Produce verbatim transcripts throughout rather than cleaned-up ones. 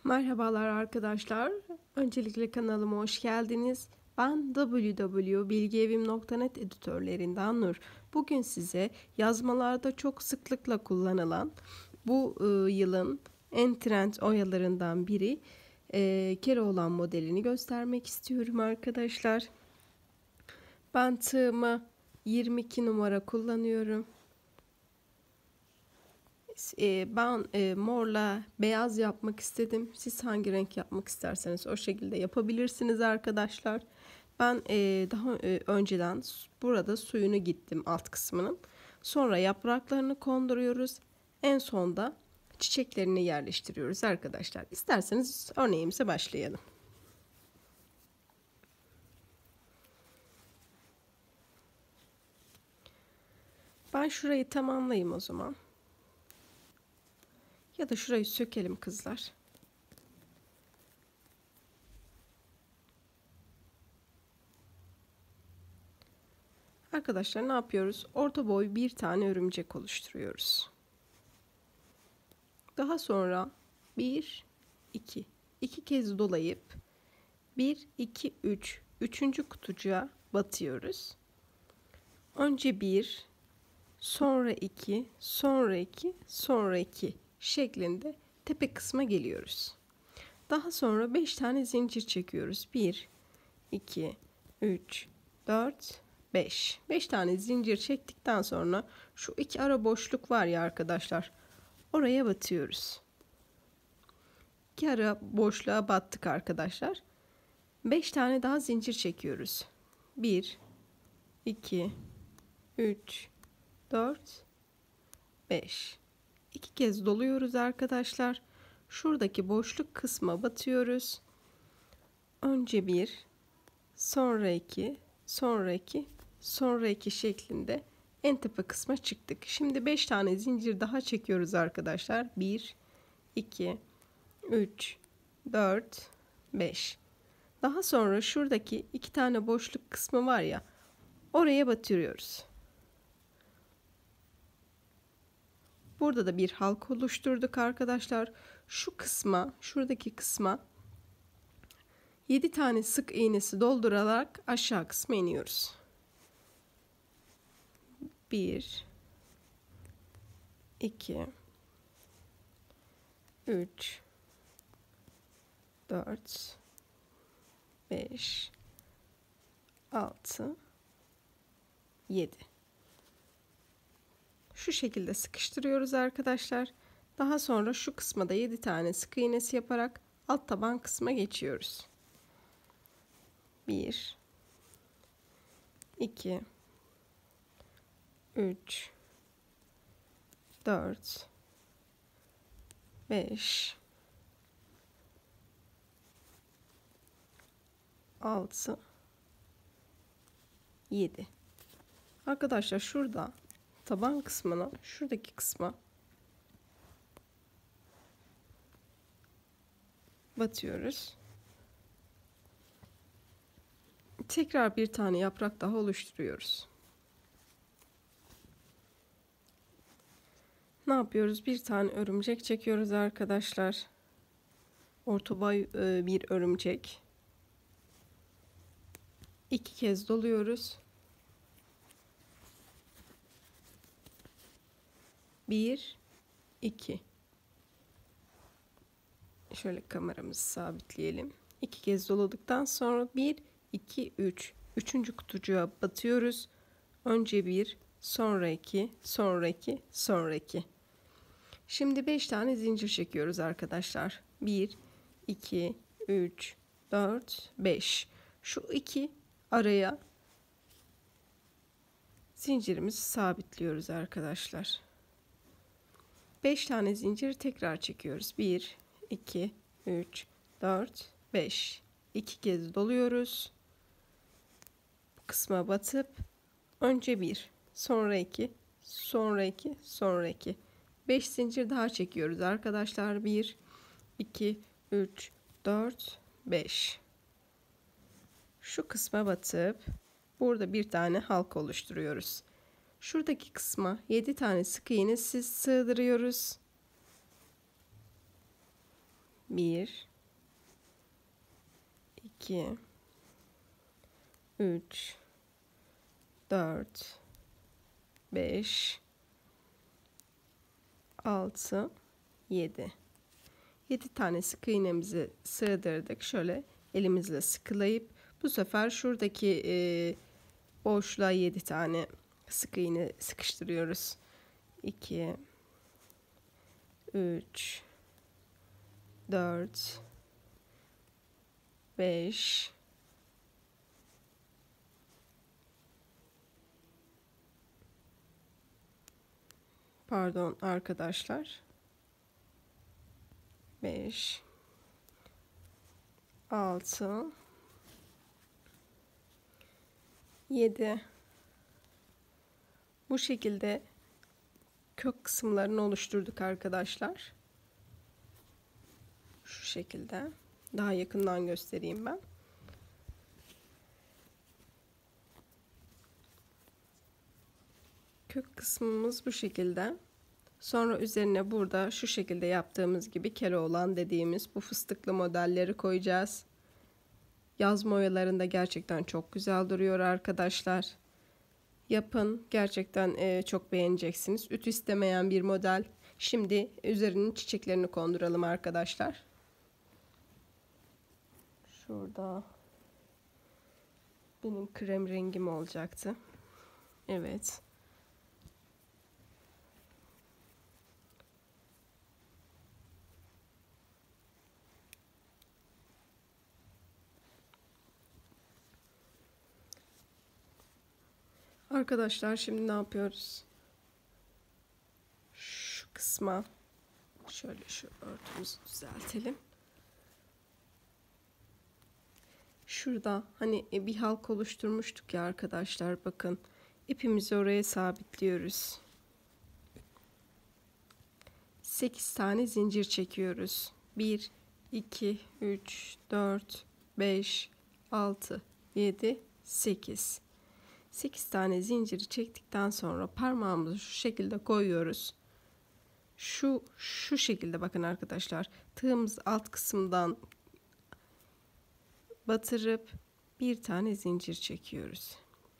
Merhabalar arkadaşlar. Öncelikle kanalıma hoş geldiniz. Ben w w w nokta bilgievim nokta net editörlerinden Nur. Bugün size yazmalarda çok sıklıkla kullanılan bu e, yılın en trend oyalarından biri e, Keloğlan modelini göstermek istiyorum arkadaşlar. Ben tığımı yirmi iki numara kullanıyorum. Ben e, morla beyaz yapmak istedim. Siz hangi renk yapmak isterseniz o şekilde yapabilirsiniz arkadaşlar. Ben e, daha e, önceden burada suyunu gittim alt kısmının. Sonra yapraklarını konduruyoruz. En sonda çiçeklerini yerleştiriyoruz arkadaşlar. İsterseniz örneğimize başlayalım. Ben şurayı tamamlayayım o zaman. Ya da şurayı sökelim kızlar. Arkadaşlar ne yapıyoruz? Orta boy bir tane örümcek oluşturuyoruz. Daha sonra bir, iki, iki kez dolayıp bir, iki, üç, üçüncü kutucuğa batıyoruz. Önce bir, sonra iki, sonra iki, sonra iki şeklinde tepe kısma geliyoruz. Daha sonra beş tane zincir çekiyoruz. bir, iki, üç, dört, beş. beş tane zincir çektikten sonra şu iki ara boşluk var ya arkadaşlar. Oraya batıyoruz. İki ara boşluğa battık arkadaşlar. beş tane daha zincir çekiyoruz. bir, iki, üç, dört, beş. iki kez doluyoruz arkadaşlar. Şuradaki boşluk kısma batıyoruz. Önce bir, sonra iki, sonra iki, sonra iki şeklinde en tepe kısma çıktık. Şimdi beş tane zincir daha çekiyoruz arkadaşlar. bir, iki, üç, dört, beş. Daha sonra şuradaki iki tane boşluk kısmı var ya, oraya batırıyoruz. Burada da bir halka oluşturduk arkadaşlar. Şu kısma, şuradaki kısma yedi tane sık iğnesi doldurarak aşağı kısma iniyoruz. bir, iki, üç, dört, beş, altı, yedi. Şu şekilde sıkıştırıyoruz arkadaşlar. Daha sonra şu kısma da yedi tane sık iğnesi yaparak alt taban kısma geçiyoruz. bir, iki, üç, dört, beş, altı, yedi. Arkadaşlar şurada taban kısmına, şuradaki kısma batıyoruz. Tekrar bir tane yaprak daha oluşturuyoruz. Ne yapıyoruz? Bir tane örümcek çekiyoruz arkadaşlar. Orta boy bir örümcek. İki kez doluyoruz. bir, iki. Şöyle kameramızı sabitleyelim. İki kez doladıktan sonra bir, iki, üç. Üçüncü kutucuğa batıyoruz. Önce bir, sonra iki, sonra iki, sonra iki. Şimdi beş tane zincir çekiyoruz arkadaşlar. bir, iki, üç, dört, beş. Şu iki araya zincirimizi sabitliyoruz arkadaşlar. beş tane zincir tekrar çekiyoruz. bir, iki, üç, dört, beş. iki kez doluyoruz. Bu kısma batıp önce bir, sonra iki, sonra iki, sonra iki. beş zincir daha çekiyoruz arkadaşlar. bir, iki, üç, dört, beş. Şu kısma batıp burada bir tane halka oluşturuyoruz. Şuradaki kısma yedi tane sık iğne siz sığdırıyoruz. bir, iki, üç, dört, beş, altı, yedi. yedi tane sık iğnemizi sığdırdık. Şöyle elimizle sıkılayıp bu sefer şuradaki e, boşluğa yedi tane sık iğne sıkıştırıyoruz. iki, üç, dört, beş, pardon arkadaşlar, beş, altı, yedi. Bu şekilde kök kısımlarını oluşturduk arkadaşlar. Şu şekilde. Daha yakından göstereyim ben. Kök kısmımız bu şekilde. Sonra üzerine burada şu şekilde yaptığımız gibi Keloğlan dediğimiz bu fıstıklı modelleri koyacağız. Yaz boyalarında gerçekten çok güzel duruyor arkadaşlar. Yapın, gerçekten e, çok beğeneceksiniz. Ütü istemeyen bir model. Şimdi üzerinin çiçeklerini konduralım arkadaşlar. Şurada benim krem rengim olacaktı. Evet. Arkadaşlar şimdi ne yapıyoruz? Şu kısma şöyle şu örtümüzü düzeltelim. Şurada hani bir halk oluşturmuştuk ya arkadaşlar, bakın ipimizi oraya sabitliyoruz. sekiz tane zincir çekiyoruz. bir, iki, üç, dört, beş, altı, yedi, sekiz. sekiz tane zinciri çektikten sonra parmağımızı şu şekilde koyuyoruz. Şu şu şekilde bakın arkadaşlar. Tığımız alt kısımdan batırıp bir tane zincir çekiyoruz.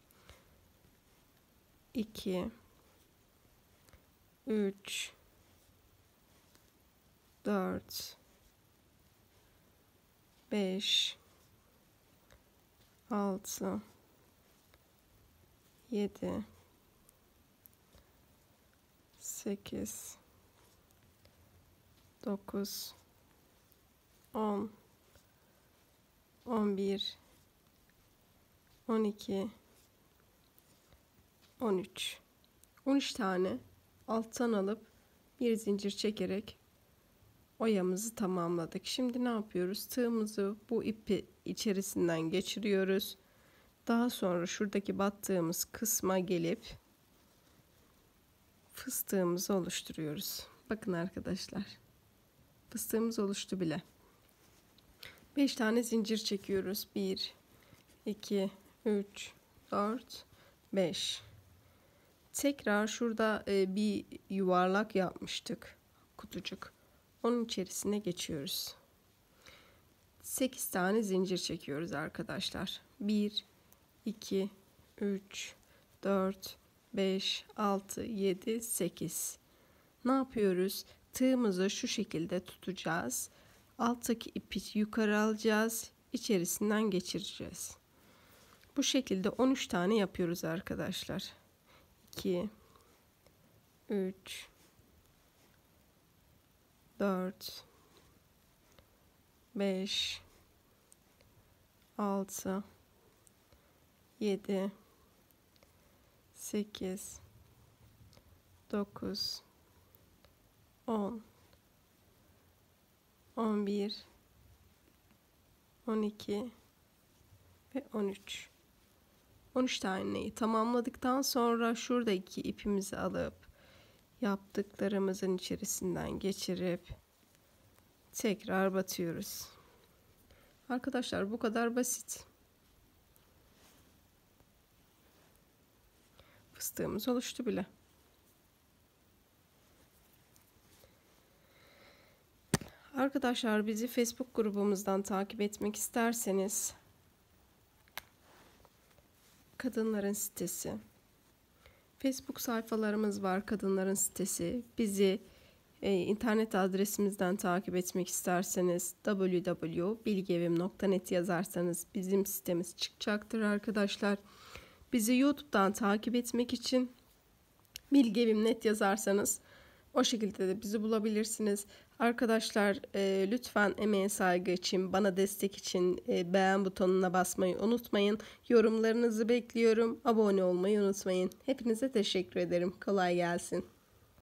iki, üç, dört, beş, altı, yedi, sekiz, dokuz, on, on bir, on iki, on üç. on üç tane alttan alıp bir zincir çekerek oyamızı tamamladık. Şimdi ne yapıyoruz? Tığımızı bu ipi içerisinden geçiriyoruz. Daha sonra şuradaki battığımız kısma gelip fıstığımızı oluşturuyoruz. Bakın arkadaşlar. Fıstığımız oluştu bile. beş tane zincir çekiyoruz. bir, iki, üç, dört, beş. Tekrar şurada bir yuvarlak yapmıştık. Kutucuk. Onun içerisine geçiyoruz. sekiz tane zincir çekiyoruz arkadaşlar. bir, iki, üç, dört, beş, altı, yedi, sekiz. Ne yapıyoruz? Tığımızı şu şekilde tutacağız. Alttaki ipi yukarı alacağız. İçerisinden geçireceğiz. Bu şekilde on üç tane yapıyoruz arkadaşlar. iki, üç, dört, beş, altı, yedi, sekiz, dokuz, on, on bir, on iki ve on üç. on üç taneyi tamamladıktan sonra şuradaki ipimizi alıp yaptıklarımızın içerisinden geçirip tekrar batıyoruz. Arkadaşlar bu kadar basit. Fıstığımız oluştu bile. Arkadaşlar bizi Facebook grubumuzdan takip etmek isterseniz Kadınların Sitesi. Facebook sayfalarımız var, Kadınların Sitesi. Bizi e, internet adresimizden takip etmek isterseniz w w w nokta bilgievim nokta net yazarsanız bizim sitemiz çıkacaktır arkadaşlar. Bizi YouTube'dan takip etmek için Bilgievim nokta net yazarsanız o şekilde de bizi bulabilirsiniz. Arkadaşlar e, lütfen emeğe saygı için, bana destek için e, beğen butonuna basmayı unutmayın. Yorumlarınızı bekliyorum. Abone olmayı unutmayın. Hepinize teşekkür ederim. Kolay gelsin.